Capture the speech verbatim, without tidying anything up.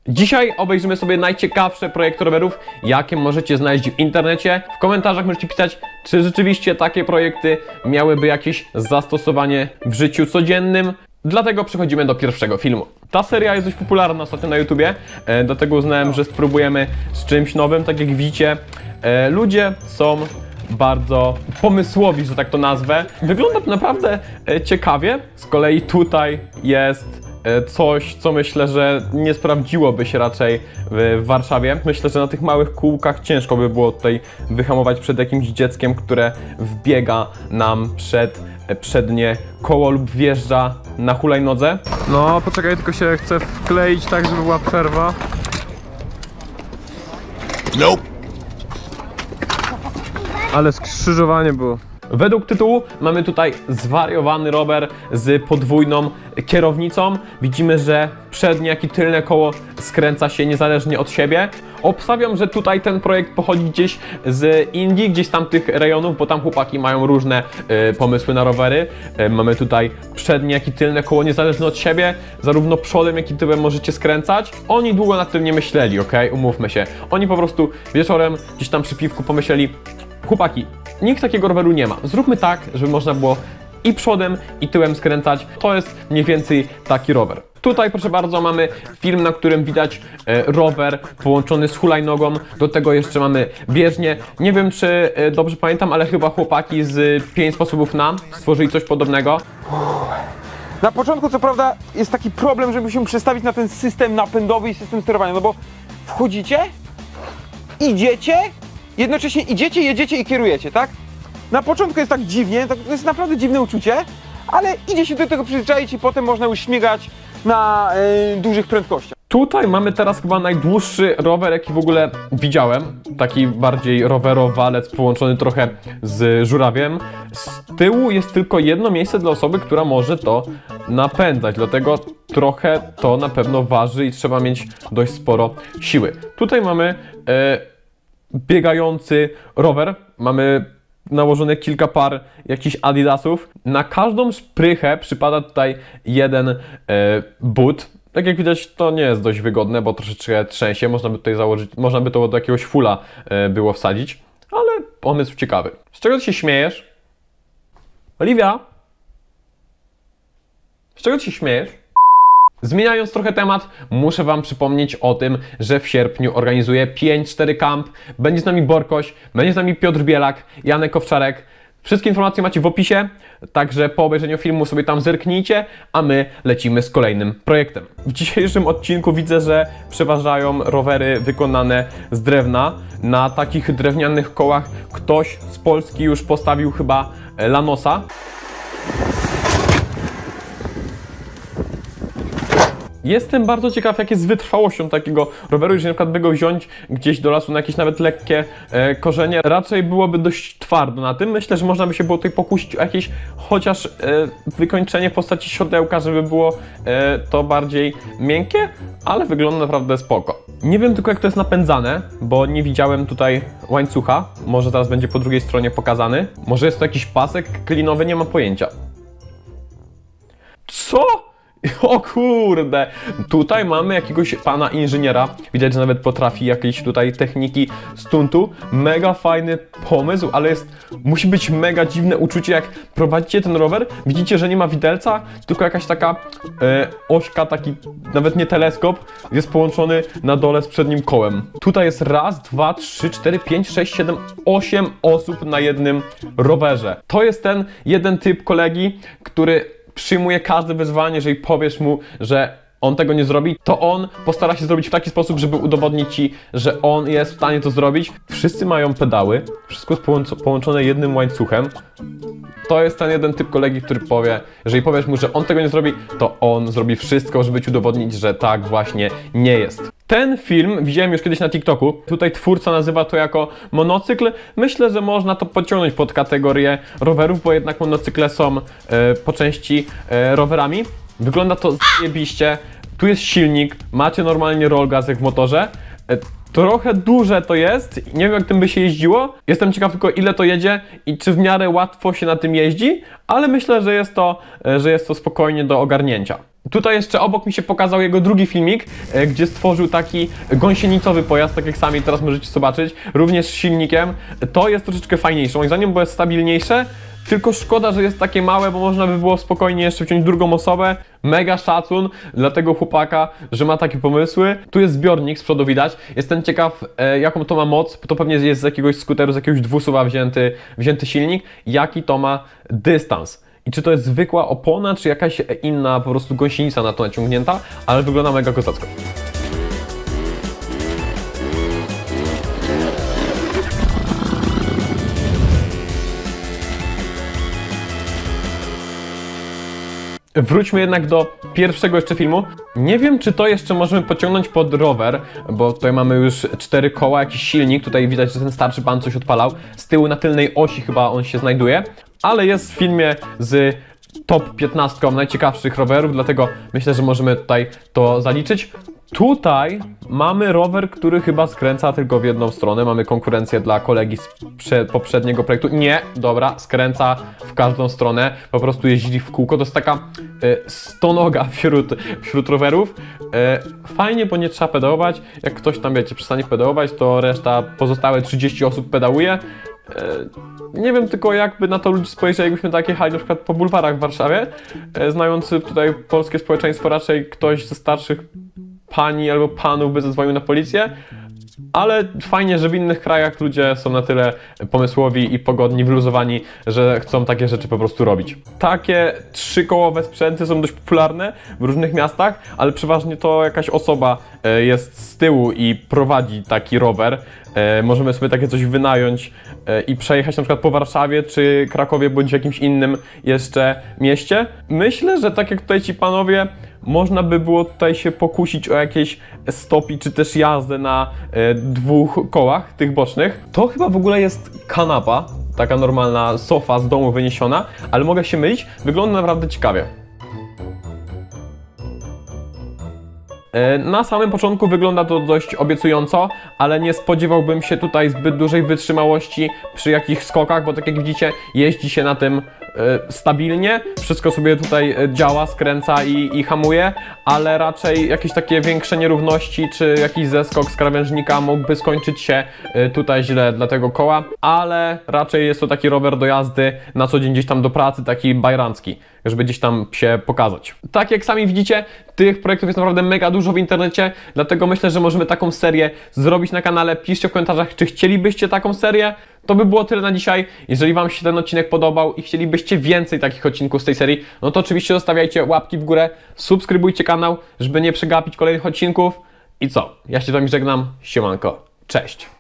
Dzisiaj obejrzymy sobie najciekawsze projekty rowerów, jakie możecie znaleźć w internecie. W komentarzach możecie pisać, czy rzeczywiście takie projekty miałyby jakieś zastosowanie w życiu codziennym. Dlatego przechodzimy do pierwszego filmu. Ta seria jest dość popularna ostatnio na YouTubie, e, dlatego uznałem, że spróbujemy z czymś nowym. Tak jak widzicie, e, ludzie są bardzo pomysłowi, że tak to nazwę. Wygląda to naprawdę e, ciekawie. Z kolei tutaj jest coś, co myślę, że nie sprawdziłoby się raczej w Warszawie. Myślę, że na tych małych kółkach ciężko by było tutaj wyhamować przed jakimś dzieckiem, które wbiega nam przed przednie koło lub wjeżdża na hulajnodze. No, poczekaj, tylko się chcę wkleić tak, żeby była przerwa. Nope. Ale skrzyżowanie było. Według tytułu mamy tutaj zwariowany rower z podwójną kierownicą. Widzimy, że przednie jak i tylne koło skręca się niezależnie od siebie. Obstawiam, że tutaj ten projekt pochodzi gdzieś z Indii, gdzieś z tamtych rejonów, bo tam chłopaki mają różne y, pomysły na rowery. Y, mamy tutaj przednie jak i tylne koło niezależne od siebie. Zarówno przodem jak i tyłem możecie skręcać. Oni długo nad tym nie myśleli, ok? Umówmy się. Oni po prostu wieczorem gdzieś tam przy piwku pomyśleli: chłopaki, nikt takiego roweru nie ma. Zróbmy tak, żeby można było i przodem, i tyłem skręcać. To jest mniej więcej taki rower. Tutaj, proszę bardzo, mamy film, na którym widać e, rower połączony z hulajnogą. Do tego jeszcze mamy bieżnię. Nie wiem, czy e, dobrze pamiętam, ale chyba chłopaki z pięć sposobów na stworzyli coś podobnego. Na początku, co prawda, jest taki problem, żeby się przestawić na ten system napędowy i system sterowania, no bo wchodzicie, idziecie, jednocześnie idziecie, jedziecie i kierujecie, tak? Na początku jest tak dziwnie, to jest naprawdę dziwne uczucie, ale idzie się do tego przyzwyczaić i potem można już śmigać na yy, dużych prędkościach. Tutaj mamy teraz chyba najdłuższy rower, jaki w ogóle widziałem. Taki bardziej rowerowalec połączony trochę z żurawiem. Z tyłu jest tylko jedno miejsce dla osoby, która może to napędzać, dlatego trochę to na pewno waży i trzeba mieć dość sporo siły. Tutaj mamy e, biegający rower. Mamy nałożone kilka par jakichś adidasów. Na każdą szprychę przypada tutaj jeden e, but. Tak jak widać, to nie jest dość wygodne, bo troszeczkę trzęsie. Można by tutaj założyć, można by to do jakiegoś fula e, było wsadzić, ale pomysł ciekawy. Z czego ty się śmiejesz? Oliwia? Z czego ty się śmiejesz? Zmieniając trochę temat, muszę wam przypomnieć o tym, że w sierpniu organizuję pięć cztery Camp. Będzie z nami Borkoś, będzie z nami Piotr Bielak, Janek Owczarek. Wszystkie informacje macie w opisie, także po obejrzeniu filmu sobie tam zerknijcie, a my lecimy z kolejnym projektem. W dzisiejszym odcinku widzę, że przeważają rowery wykonane z drewna. Na takich drewnianych kołach ktoś z Polski już postawił chyba Lanosa. Jestem bardzo ciekaw, jak jest z wytrwałością takiego roweru, jeżeli na przykład by go wziąć gdzieś do lasu na jakieś nawet lekkie e, korzenie. Raczej byłoby dość twardo na tym. Myślę, że można by się było tutaj pokusić o jakieś chociaż e, wykończenie w postaci siodełka, żeby było e, to bardziej miękkie, ale wygląda naprawdę spoko. Nie wiem tylko, jak to jest napędzane, bo nie widziałem tutaj łańcucha. Może zaraz będzie po drugiej stronie pokazany. Może jest to jakiś pasek klinowy, nie mam pojęcia. Co? O kurde, tutaj mamy jakiegoś pana inżyniera, widać, że nawet potrafi jakieś tutaj techniki stuntu. Mega fajny pomysł, ale jest, musi być mega dziwne uczucie, jak prowadzicie ten rower, widzicie, że nie ma widelca, tylko jakaś taka e, ośka, taki nawet nie teleskop, jest połączony na dole z przednim kołem. Tutaj jest raz, dwa, trzy, cztery, pięć, sześć, siedem, osiem osób na jednym rowerze. To jest ten jeden typ kolegi, który przyjmuje każde wyzwanie. Jeżeli powiesz mu, że on tego nie zrobi, to on postara się zrobić w taki sposób, żeby udowodnić ci, że on jest w stanie to zrobić. Wszyscy mają pedały, wszystko jest połączone jednym łańcuchem. To jest ten jeden typ kolegi, który powie, jeżeli powiesz mu, że on tego nie zrobi, to on zrobi wszystko, żeby ci udowodnić, że tak właśnie nie jest. Ten film widziałem już kiedyś na TikToku. Tutaj twórca nazywa to jako monocykl. Myślę, że można to podciągnąć pod kategorię rowerów, bo jednak monocykle są e, po części e, rowerami. Wygląda to zajebiście. Tu jest silnik, macie normalnie roll gas jak w motorze. E, trochę duże to jest, nie wiem, jak tym by się jeździło. Jestem ciekaw tylko, ile to jedzie i czy w miarę łatwo się na tym jeździ, ale myślę, że jest to, że jest to spokojnie do ogarnięcia. Tutaj jeszcze obok mi się pokazał jego drugi filmik, e, gdzie stworzył taki gąsienicowy pojazd, tak jak sami teraz możecie zobaczyć, również z silnikiem. To jest troszeczkę fajniejsze, moim zdaniem, bo jest stabilniejsze. Tylko szkoda, że jest takie małe, bo można by było spokojnie jeszcze wziąć drugą osobę. Mega szacun dla tego chłopaka, że ma takie pomysły. Tu jest zbiornik, z przodu widać. Jestem ciekaw, e, jaką to ma moc. To pewnie jest z jakiegoś skuteru, z jakiegoś dwusuwa wzięty, wzięty silnik. Jaki to ma dystans. I czy to jest zwykła opona, czy jakaś inna po prostu gąsienica na to naciągnięta, ale wygląda mega kozacko. Wróćmy jednak do pierwszego jeszcze filmu. Nie wiem, czy to jeszcze możemy pociągnąć pod rower, bo tutaj mamy już cztery koła, jakiś silnik. Tutaj widać, że ten starszy pan coś odpalał. Z tyłu na tylnej osi chyba on się znajduje, ale jest w filmie z top piętnastką najciekawszych rowerów, dlatego myślę, że możemy tutaj to zaliczyć. Tutaj mamy rower, który chyba skręca tylko w jedną stronę. Mamy konkurencję dla kolegi z poprzedniego projektu. Nie, dobra, skręca w każdą stronę. Po prostu jeździ w kółko. To jest taka y, stonoga wśród, wśród rowerów. Y, fajnie, bo nie trzeba pedałować. Jak ktoś tam, wiecie, przestanie pedałować, to reszta, pozostałe trzydzieści osób pedałuje. Nie wiem tylko, jakby na to ludzie spojrzeli, jakbyśmy tak jechali na przykład po bulwarach w Warszawie. Znając tutaj polskie społeczeństwo, raczej ktoś ze starszych pani albo panów by zadzwonił na policję. Ale fajnie, że w innych krajach ludzie są na tyle pomysłowi i pogodni, wyluzowani, że chcą takie rzeczy po prostu robić. Takie trzykołowe sprzęty są dość popularne w różnych miastach, ale przeważnie to jakaś osoba jest z tyłu i prowadzi taki rower. Możemy sobie takie coś wynająć i przejechać na przykład po Warszawie, czy Krakowie, bądź w jakimś innym jeszcze mieście. Myślę, że tak jak tutaj ci panowie, można by było tutaj się pokusić o jakieś stopi, czy też jazdę na e, dwóch kołach, tych bocznych. To chyba w ogóle jest kanapa, taka normalna sofa z domu wyniesiona, ale mogę się mylić, wygląda naprawdę ciekawie. Na samym początku wygląda to dość obiecująco, ale nie spodziewałbym się tutaj zbyt dużej wytrzymałości przy jakichś skokach, bo tak jak widzicie, jeździ się na tym e, stabilnie, wszystko sobie tutaj działa, skręca i, i hamuje, ale raczej jakieś takie większe nierówności, czy jakiś zeskok z krawężnika mógłby skończyć się e, tutaj źle dla tego koła, ale raczej jest to taki rower do jazdy na co dzień gdzieś tam do pracy, taki bajrancki, żeby gdzieś tam się pokazać. Tak jak sami widzicie, tych projektów jest naprawdę mega dużo w internecie, dlatego myślę, że możemy taką serię zrobić na kanale. Piszcie w komentarzach, czy chcielibyście taką serię. To by było tyle na dzisiaj. Jeżeli wam się ten odcinek podobał i chcielibyście więcej takich odcinków z tej serii, no to oczywiście zostawiajcie łapki w górę, subskrybujcie kanał, żeby nie przegapić kolejnych odcinków. I co? Ja się z wami żegnam. Siemanko. Cześć.